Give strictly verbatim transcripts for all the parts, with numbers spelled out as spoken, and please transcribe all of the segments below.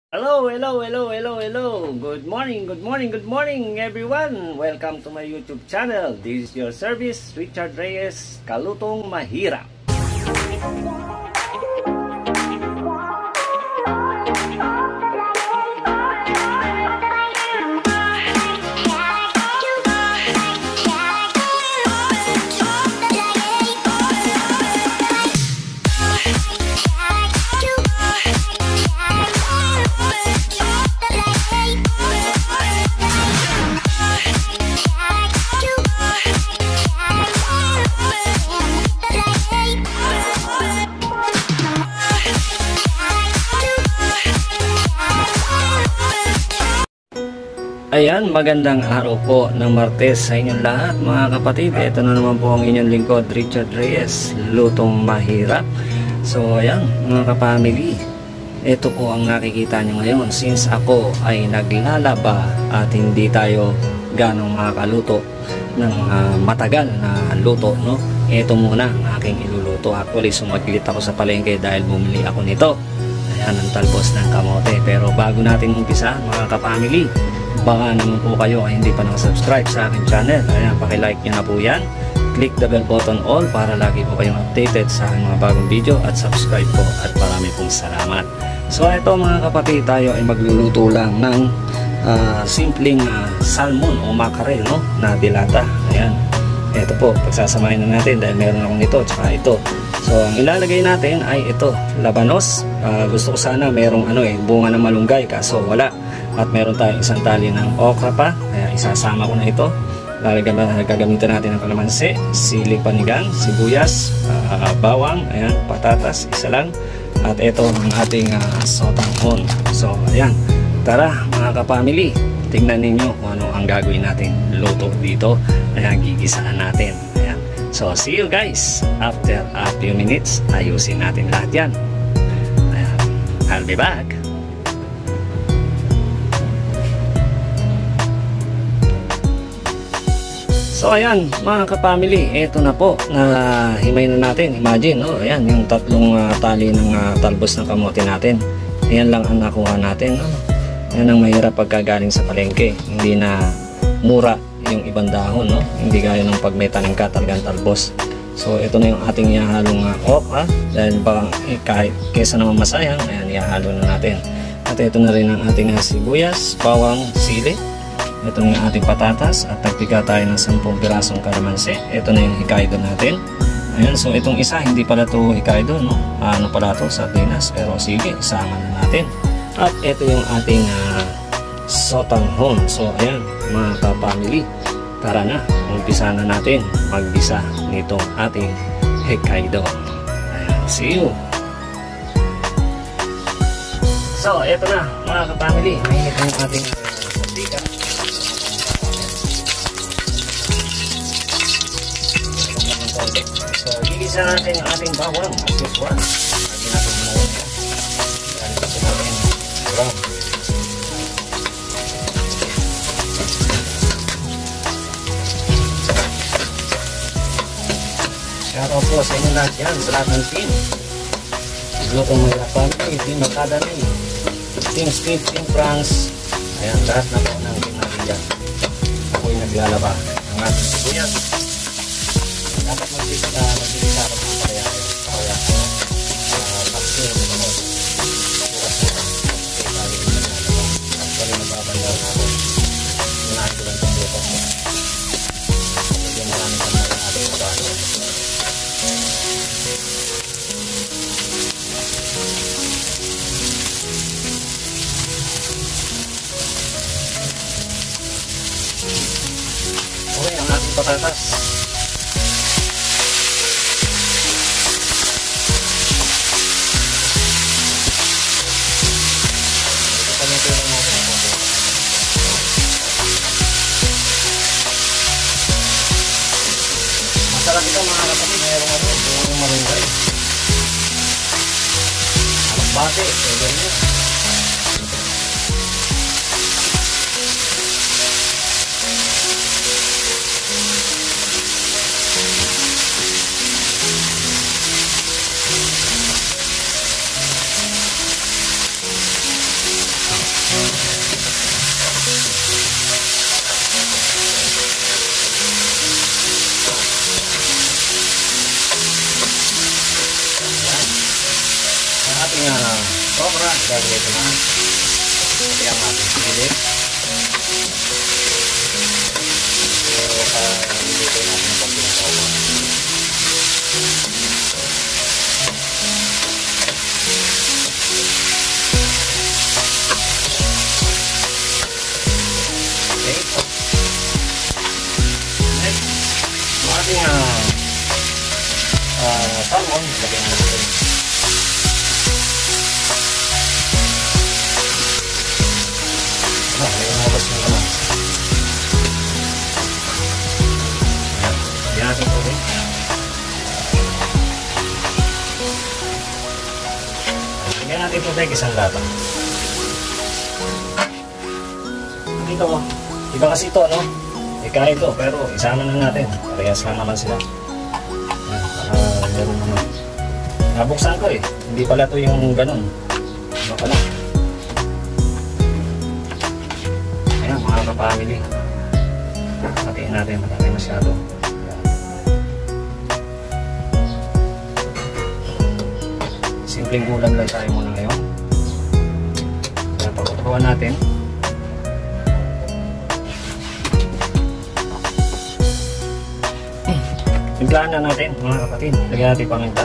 Hello, hello, hello, hello, hello. Good morning, good morning, good morning everyone. Welcome to my YouTube channel. This is your service, Richard Reyes, Kalutong Mahirap. Ayan, magandang araw po ng Martes sa inyong lahat mga kapatid. Ito na naman po ang inyong lingkod, Richard Reyes, Lutong Mahirap. So ayan mga kapamily, ito po ang nakikita nyo ngayon. Since ako ay naglalaba at hindi tayo ganong makakaluto ng uh, matagal na luto, no? Ito muna ang aking iluluto. Actually sumaglit ako sa palengke dahil bumili ako nito. Ayan, ang talbos ng kamote. Pero bago natin umpisa mga kapamily, baka naman po kayo ay hindi pa nakasubscribe sa aking channel. Ayan, pakilike nyo na po yan. Click the bell button all para lagi po kayong updated sa mga bagong video at subscribe po at marami pong salamat. So ito mga kapatid, tayo ay magluluto lang ng uh, simpleng uh, salmon o mackerel, no? Na dilata. Ayan, ito po, pagsasamahin na natin dahil meron akong ito tsaka ito. So ang ilalagay natin ay ito, labanos. Uh, gusto ko sana merong ano eh, bunga ng malunggay, kaso wala. At meron tayong isang tali ng okra pa, kaya isasama ko na ito. Gagamitan natin ng kalamansi, sili panigang, sibuyas, uh, bawang, ayan, patatas, isa lang. At ito ang ating uh, sotanghon. So ayan, tara mga kapamily, tingnan ninyo kung ano ang gagawin natin luto dito. Ayan, gigisaan natin. Ayan. So see you guys after a few minutes. Ayusin natin lahat yan. Ayan, I'll be back. So ayan mga kapamily, eto na po na himay na natin. Imagine, no? Ayan yung tatlong uh, tali ng uh, talbos ng kamote natin. Ayan lang ang nakuha natin, no? Ayan ang mahirap pagkagaling sa palengke. Hindi na mura yung ibang dahon, no? Hindi gaya ng pag may tanim ka talagang talbos. So ito na yung ating ihahalong uh, okra. Dahil ba eh, kahit kesa naman masayang, ayan ihahalo na natin. At ito na rin ang ating uh, sibuyas, bawang, sili. Ito na yung ating patatas at nagpiga tayo ng sampung pirasong kalamansi. Ito na yung Hokkaido natin. Ayan, so itong isa hindi pala ito Hokkaido, no? Ano pala ito? Sardinas. Pero sige, isama na natin. At ito yung ating uh, sotanghon. So ayan mga kapamily, tara na, umpisa na natin maggisa nitong ating Hokkaido. Ayan, see you. So ito na mga kapamily, mainit ang ating mantika. So, gigisa natin ang ating bawang as usual. Lagi natin muna yan. Lagi natin natin brown. Shout out po sa inyo lahat yan, sa lahat ng team. Lutong Mahirap family, Team Academy, Team Speed, Team France. Ayan, lahat na po ng team natin dyan. Ako'y naglalaba ng ating sibuyas. Dapat mag-ilisa uh, mag-ilisa ako ng parehain kaya uh, vaccine ano bukas na kasi tayo yung naglalaba. Actually magbabandaw na ako, unahin ko lang itong bukas ko kasi maraming kamay ang ating trabaho. Okay, ang ating patatas. Masarap ito mga kapatid, mayroong ano, yung malunggay. Alam bate, pwede rin. Gagawin ko na. Pati ang ating pilit. So, nilito natin ang pagpinakawa. Okay. Next, ang ating uh, uh, salmon, lagyan natin. Ah, may umabas na naman. Ayan, lagyan natin ito rin. Lagyan natin ito rin isang lata. Dito mo. Iba kasi ito, ano? Ika ito, pero isama na natin. Parehas lang naman sila. Ayan, para meron naman. Nabuksan ko eh. Hindi pala ito yung ganun. Ano pala? Ayan, mga kapamily. Hatiin natin. Madami masyado. Simpleng ulam lang tayo muna ngayon. Kaya pagkutuan natin. Timplahan na natin mga kapatid. Lagyan natin paminta.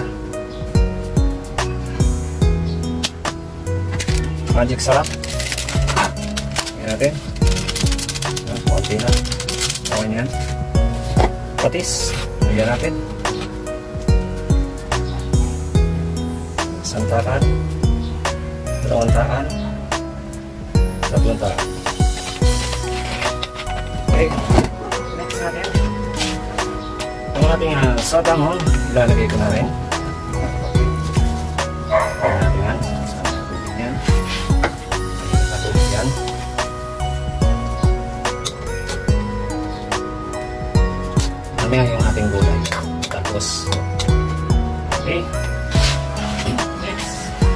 Magic sarap. Lagyan natin. Konti na. Okay na yan. Patis. Lagyan natin. Isang taan. Dalawang taan. Tatlong taan. Okay. Next natin. Ang ating uh, sotamon, ilalagay ko na rin. Ayan natin yan. Yan. Katulad yan. Dami nga yung ating gulay. Tapos, okay. Next.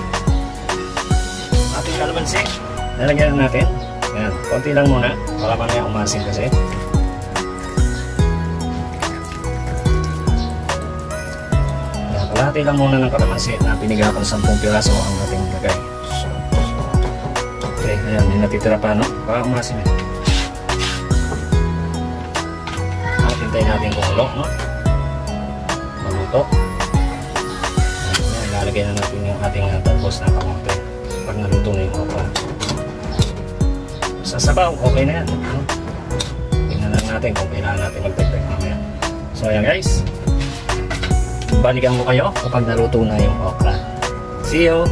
Ating kalamansi. Nalagyan na natin. Ayan. Konti lang muna. Para mamaya umasin kasi. Kalahati lang muna ng kalamansi na piniga ko sampung piraso ang ating lagay. Okay, ayan, may natitira pa, no? Baka umasin eh. Hintayin natin kumulo, no? Maluto. Ayan, ilalagay na natin yung ating talbos na kamote pag naluto na yung okra. Sa sabaw, okay na yan, no? Tingnan lang natin kung kailangan natin magdagdag mamaya. So ayan guys, balikan ko kayo kapag naluto na yung okra. See you!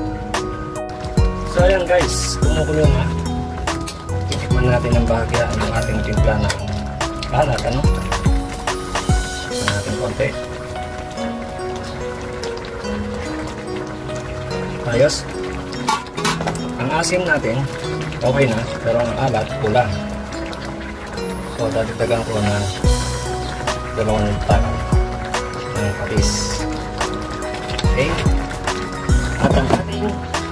So ayan guys, kumukulo na. Titikman natin ng bahagya ang ating timpla ng kalat, ano? Titikman natin konti. Ayos. Ang asim natin, okay na, pero ang alat, kulang. So dadagdagan ko na dalawang takal ng patis. Okay. At ang ating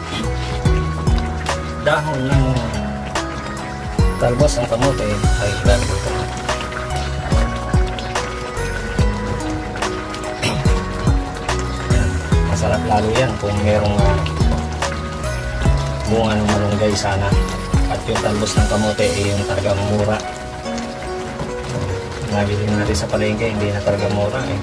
dahon ng talbos ng kamote ay ilalagay ito. Masarap lalo yan kung merong uh, bunga ng malunggay sana. At yung talbos ng kamote ay yung talagang mura. Nabili natin sa palengke, hindi na talaga mura eh.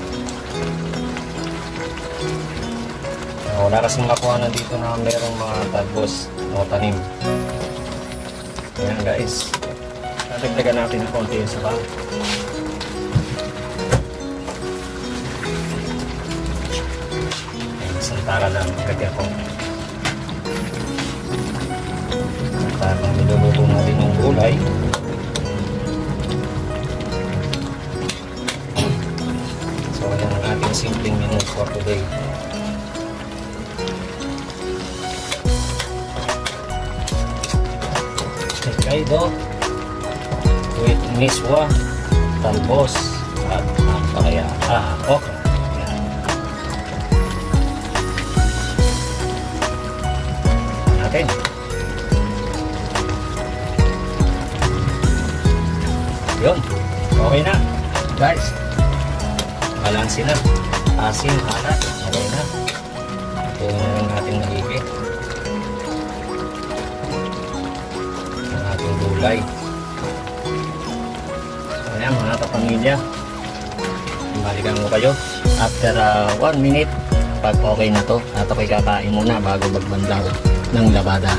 Wala kasing makuha na dito na merong mga talbos o tanim. Ayan guys, nadagdagan natin ng konti yung sabaw. Ayan, isang tara lang lagyan ko. At habang niluluto natin yung gulay, so ayan ang ating simpleng menu for today. Kaido with miswa, talbos at ampalaya, ah, okra. Yan. Natin. Yun. Okay na. Guys. Balansin na. Asin, alat. Okay na. Ito na yung ating nahigit. gulay. So ayan mga kapamilya, balikan ko kayo after one uh, minute pag okay na to, at ako'y kakain muna bago magbanlaw ng labada.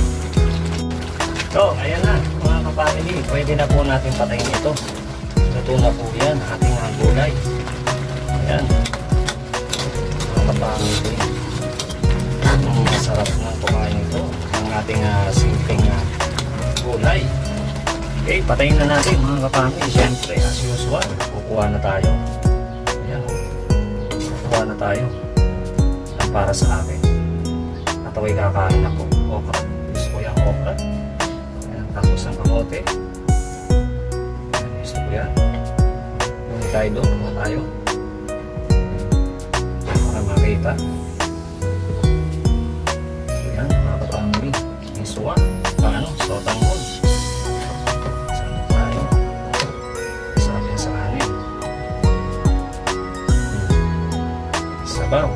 So ayan na mga kapamilya, pwede na po natin patayin ito. Luto na po yan ating uh, gulay. Ayan mga kapamilya, ang masarap ng kumain ito ang ating uh, simpleng uh, gulay. Okay, patayin na natin mga kapamilya. Siyempre as usual, kukuha na tayo. Ayan, kukuha na tayo ang para sa akin. At ako'y kakain ako. Okra, gusto ko yung okra. Ayan, tapos ang kamote. Ayan, gusto ko yan. Yung tayo doon, kuha tayo para makita. Ayan mga kapamilya, yung suwa, paano, sotangol. Sabaw.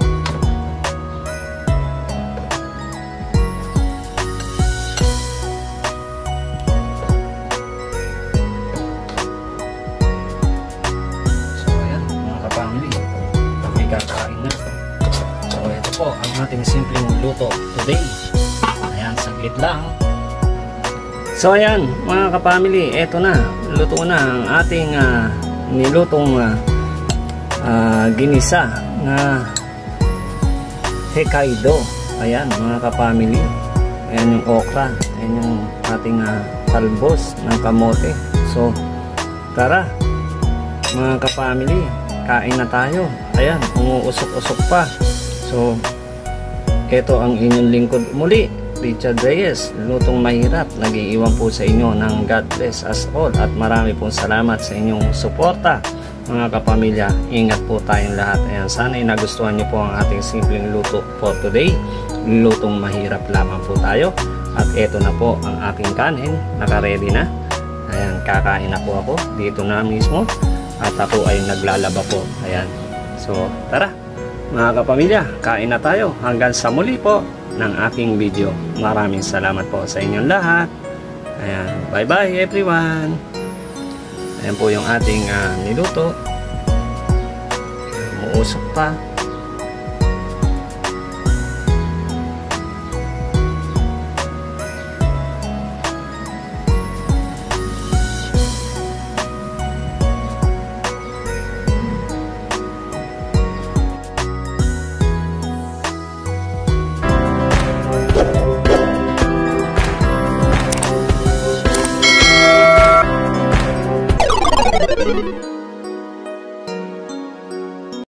So ayan mga kapamilya, kami kakain na. So ito po ang ating simpleng luto today. Ayan, saglit lang. So ayan mga kapamilya, eto na, luto na ang ating uh, nilutong uh, uh, ginisa na Hokkaido. Ayan mga kapamilya, ayan yung okra, ayan yung ating uh, talbos ng kamote. So tara mga kapamilya, kain na tayo. Ayan, umuusok-usok pa. So ito ang inyong lingkod muli, Richard Reyes, Lutong Mahirap. Nag-iiwan po sa inyo ng God bless us all, at marami pong salamat sa inyong suporta mga kapamilya. Ingat po tayong lahat. Ayan, sana'y nagustuhan nyo po ang ating simpleng luto for today. Lutong mahirap lamang po tayo. At eto na po ang aking kanin, naka-ready na. Ayan, kakain na po ako dito na mismo, at ako ay naglalaba po. Ayan, so tara mga kapamilya, kain na tayo. Hanggang sa muli po ng aking video. Maraming salamat po sa inyong lahat. Ayan, bye bye everyone. Ayan po yung ating uh, niluto. Umuusok pa.